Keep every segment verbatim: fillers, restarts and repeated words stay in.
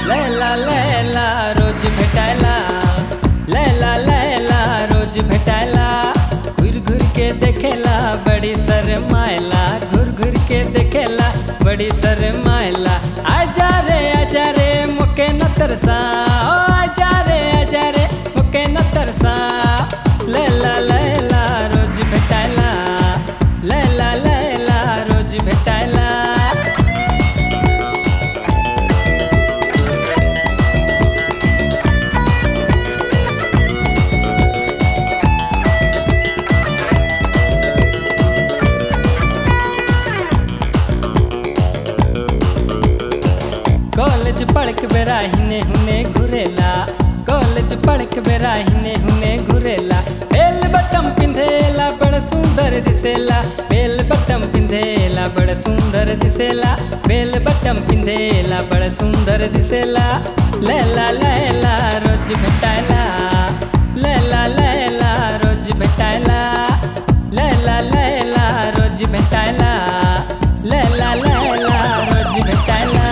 लैला लैला रोज भेटायला, लैला लैला रोज भेटायला। घुर घुर के देखेला बड़ी शरमायला, घुर घुर के देखेला बड़ी शरमायला। आजा रे आजा रे मुके न तरसा, ओ आजा रे आजा रे मुके न तरसा। लैला लैला रोज भेटायला, लैला लैला रोज भेटायला। कॉलेज पढ़ के बेरा हिने हुने घुरेला, कॉलेज पढ़ के बेरा हिने हुने घुरेला। बेल बटम पिंधेला बड़ सुंदर दिसेला, बेल बटम पिंधेला बड़ सुंदर दिसेला, बेल बटम पिंधेला बड़ सुंदर दिसेला। लैला लैला रोज भेटायला, लैला लैला रोज भेटायला, लैला लैला रोज भेटायला, लैला लैला रोज भेटायला।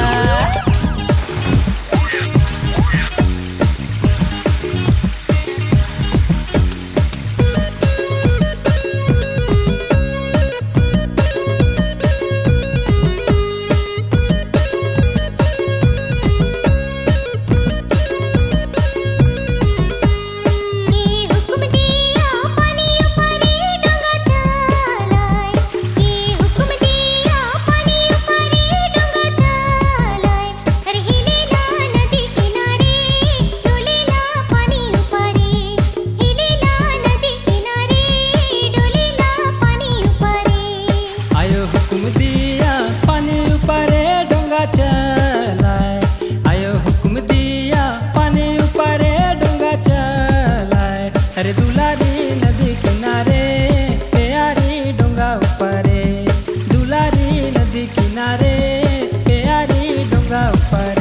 अरे दुलारी नदी किनारे प्यारी डोंगा ऊपरे, दुलारी नदी किनारे प्यारी डोंगा ऊपरे।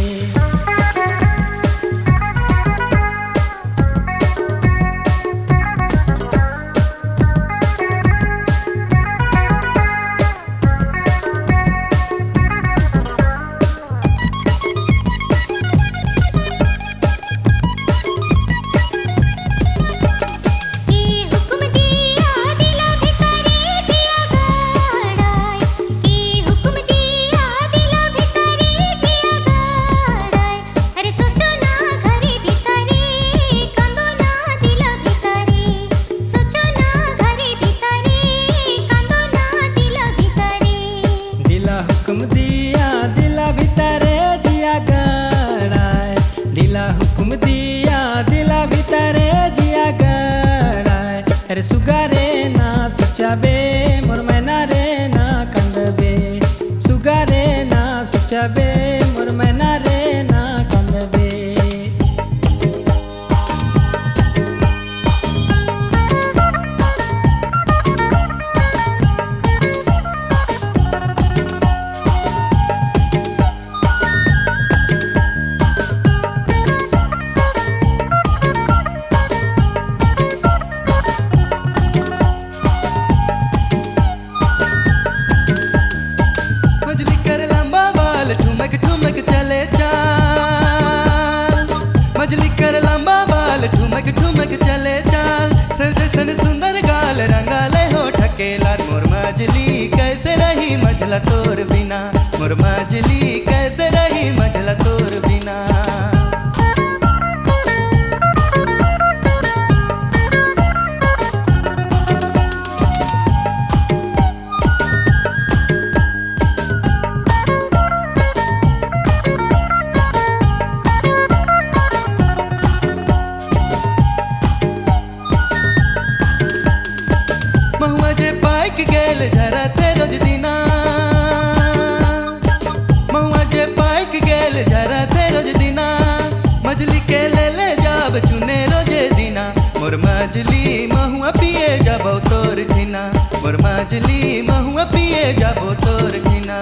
हुक्म दिया दिला भीतरे जिया गड़ाए, दिला हुक्म दिया दिला भीतरे जिया गड़ाए। अरे सुगारे ना सोचाबे मोर मैना रे ना कंदबे, सुगारे ना सोचाबे मोर मैना रे ना कंदबे। ठुमक ठुमक चले चाल, मजली कर लंबा बाल ठुमक ठुमक चले चाल। सन सुंदर गाल रंगाले हो ठकेला, मोर मजली कैसे रही मझला तोर बिना, मोर मजली कैसे रही मझला तोर बिना। महुआ जे पाइक गेल झरते रोज दिना, महुआ जे पाइक गेल झरते रोज दिना। मजली के ले ले जाब चुने रोजे दिना, मोर मजली महुआ पिए जाबो तोर ठिना, मोर मजली महुआ पिए जाबो तोर ठिना।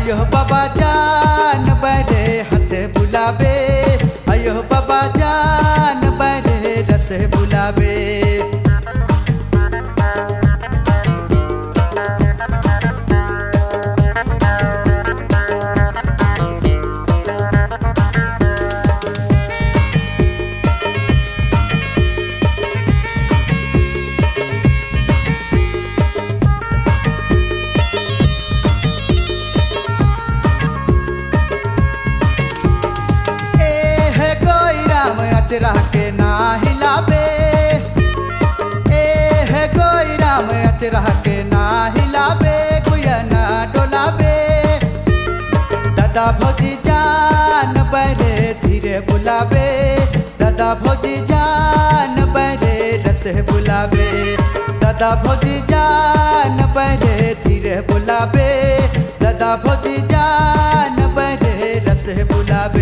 आयो बाबा जान बरे हाथ बुलावे, आयो बाबा जान बरे रस बुलावे। अचरा के ना हिलावे, ए है कोई राम अचरा के ना हिलावे, गुया ना डोलावे। दादा भौजी जान बरे धीरे बुलावे, दादा भौजी जान बरे रस बुलावे। दादा भौजी जान बरे धीरे बुलावे, दादा भौजी जान बरे रस बुलावे।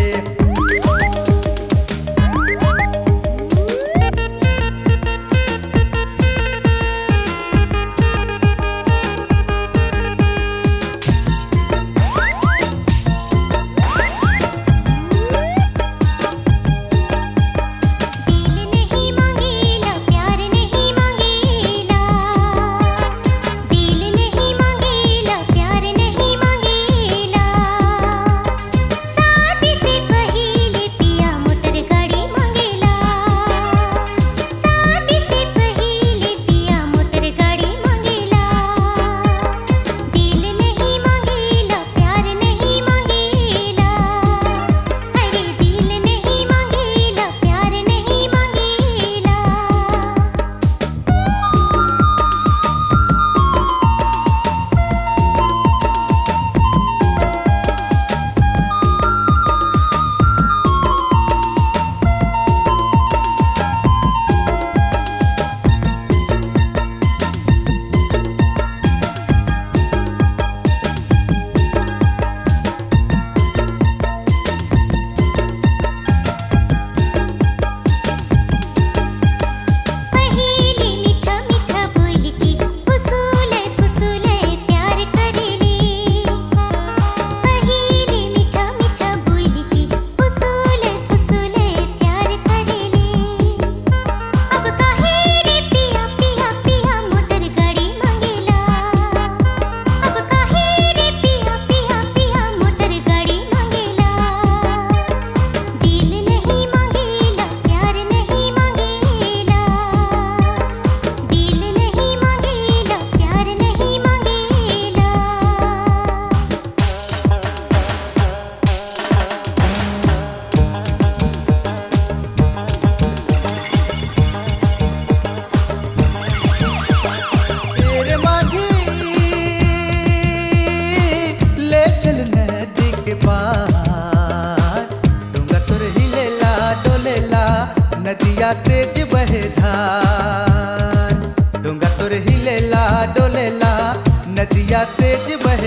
नदिया तेज बहे धार, डोंगा तोर हिलेला डोलेला, नदिया तेज बहे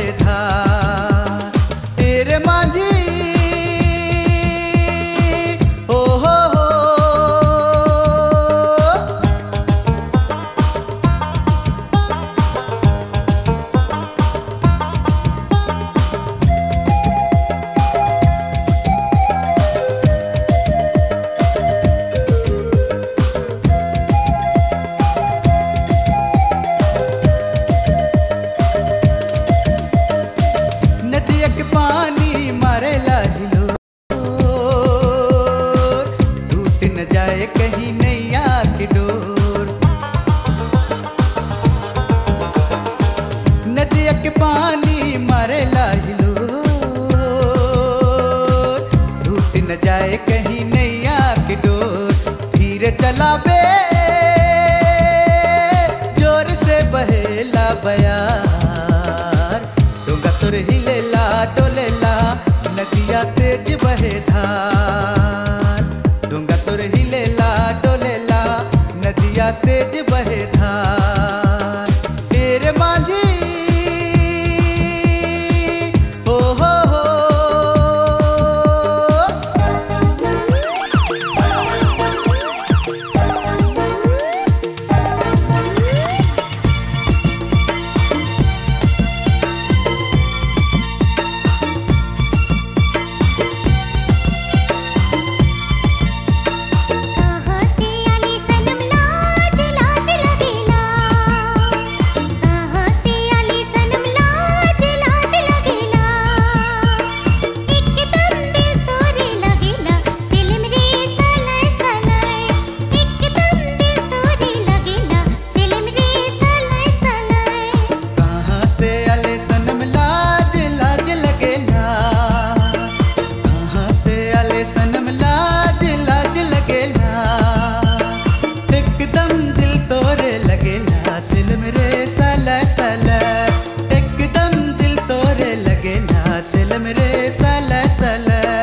धार। एरे माझी हो हो हो, पानी मारेला हिलो, टूट न जाए कहीं नैया की डोर। नदिया के पानी मारेला हिलो, टूट न जाए कहीं नैया की डोर। धीरे चलावे जोर से बहेला बयार, डोंगा तोर हिलेला डोलेला, नदिया तेज बहे धार। डोंगा तोर हिलेला डोलेला, नदिया तेज बहे धार। तेरे माझी हो हो हो, सिलम रे सल सल।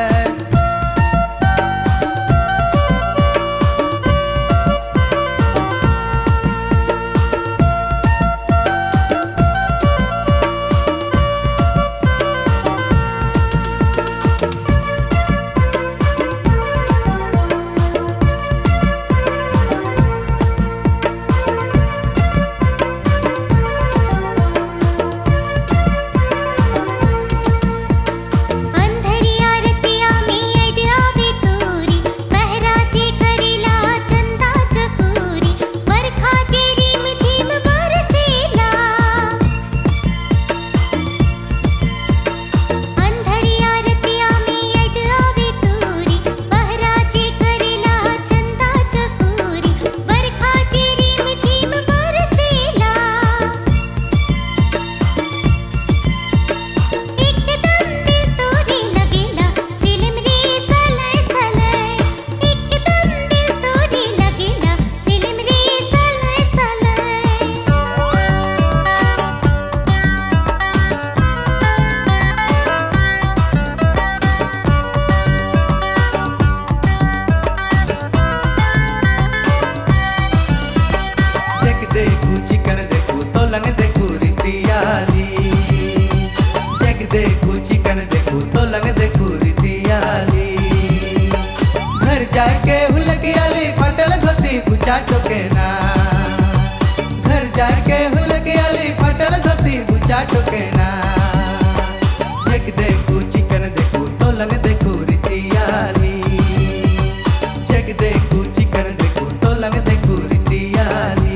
जाके हुलकी आली फटल धोती बुचा टोकेना, घर जाके हुलकी आली फटल धोती बुचा टोकेना। जग देखू चिकन देखू तो लग देखू रितियाली, जग देखू चिकन देखू तो लग देखू रितियाली।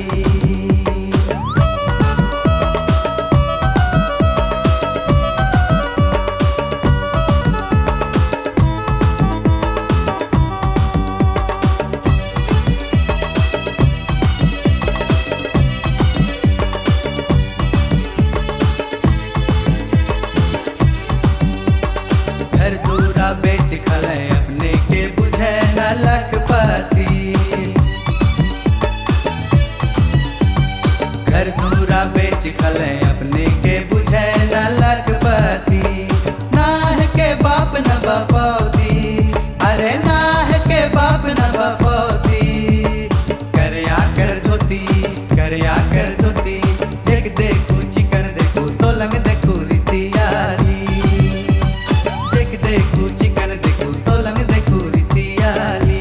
घर दूरा बेच खले अपने के बुझे न लखपति, घर दूरा बेच खले अपने के बुझे न लखपति। नाह के बाप न बपौती, अरे नाह के बाप न बपौती। करया कर धोती करया कर धोती, जग देखू चिकन देखू तो लंग देखू रितियाली, देखू चिकन देखू तो लंग देखू रितियाली।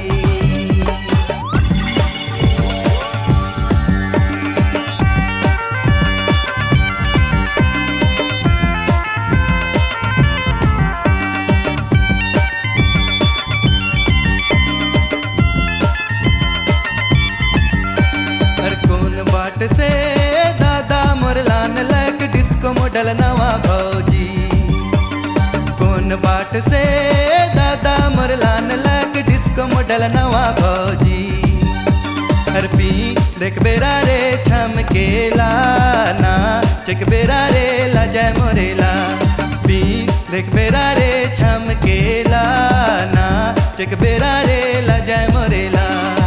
हर कौन बाट से दादा मोर लान लग डिस्को मॉडल नवा भौजी, कौन बाट से दादा मोर लान लग डिस्को मॉडल नवा भौजी। हर पी देख बेरा रे छमकेला ना, चक बेरा रे ला जय मोरेला। पी देख बेरा रे छमकेला ना, चक बेरा रे ला जय मोरेला।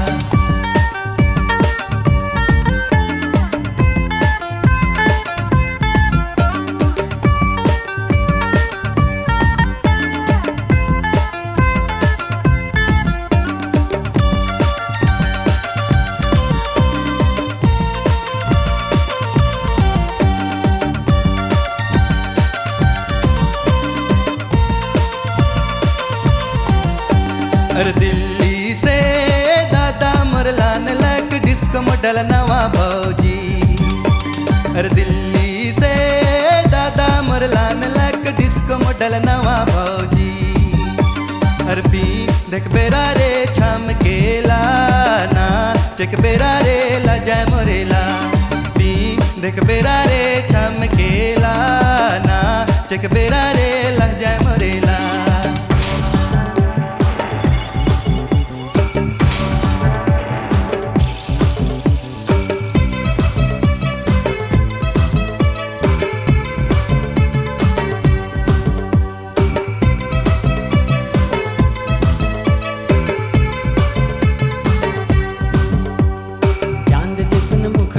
अरे दिल्ली से दादा मोर लान लग डिस्को मॉडल नवा भौजी, अरे दिल्ली से दादा मोर लान लग डिस्को मॉडल नवा भौजी। अरे पी देख बेरा रे छमकेला ना, चक बेरा रे ला जय मोरेला। पी देख बेरा रे छमकेला ना, चक बेरा रे ला जय मोरेला।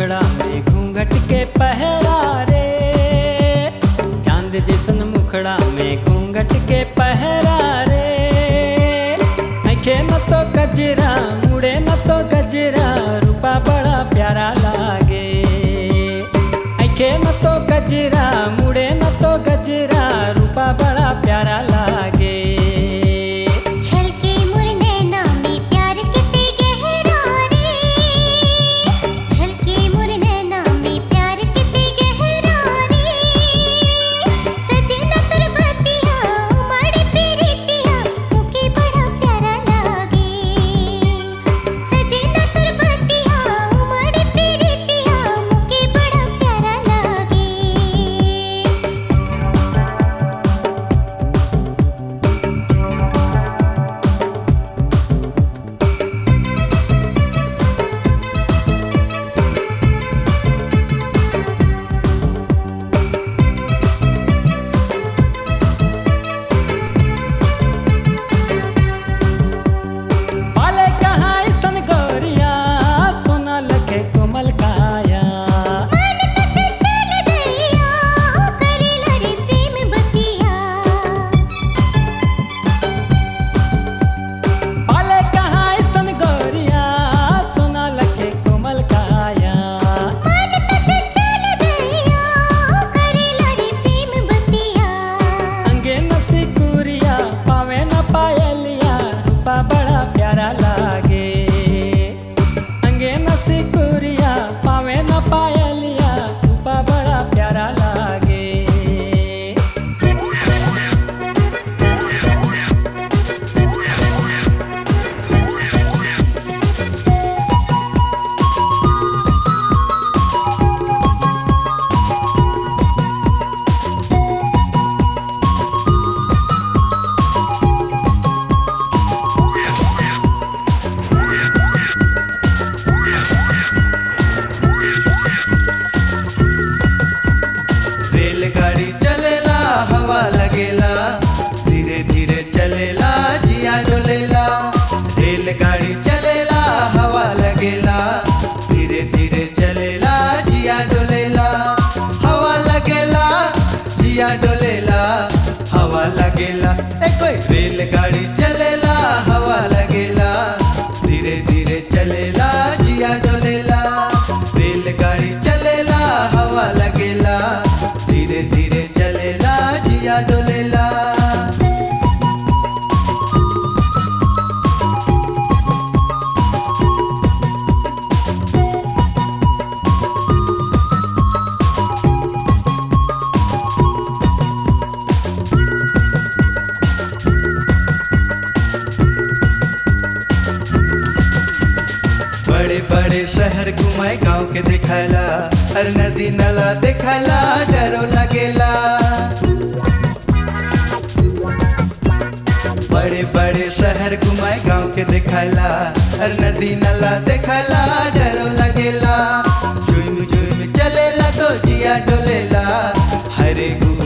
घूंघट के पहरा रे, चांद जिसन मुखड़ा में घूंघट के पहरा रे। आँखें न तो गजरा मुड़े न तो गजरा रूपा बड़ा प्यारा लागे। आँखें न तो गजरा मुड़े न तो गजरा रूपा बड़ा प्यारा लागे। छलके मोर नैना में प्यार किते गहरा रे। छलके मोर नैना में प्यार किते गहरा रे। सजना तुर बतिया उमड़ प्रीतिया मुके बड़ा प्यारा लागे। सजना तुर बतिया उमड़ प्रीतिया मुके बड़ा प्यारा लागे। पाले कहाँ सन गोरिया सोना लगे कोमल काया। मन तो चंचल दैया करेला रे प्रेम बतिया। पाले कहाँ सन गोरिया सोना लगे कोमल काया। मन तो चंचल दैया करेला रे प्रेम बतिया। अंगे नसी कुरिया पावे न पायलिया रूपा बड़ा प्यारा लागे। अंगे नसी कुरिया पावे न पायलिया रूपा बड़ा प्यारा लागे। रेलगाड़ी चलेला हवा लगेला धीरे धीरे चलेला जिया डोलेला। रेलगाड़ी चलेला हवा लगेला धीरे धीरे चलेला जिया डोलेला। हवा लगेला जिया डोलेला हवा लगेला। ए कोई रेलगाड़ी चलेला हवा लगेला धीरे धीरे चलेला जिया डोलेला। रेलगाड़ी चलेला हवा लगेला धीरे धीरे चलेला जिया डोलेला। बड़े बड़े शहर घुमाए गांव के दिखाला हर नदी नाला दिखाला डरो लगेला। बड़े बड़े शहर घुमाए गांव के दिखाला हर नदी नाला दिखाला डरो लगेला। झुम झुम चलेला तो जिया डोलेला हरे गुहा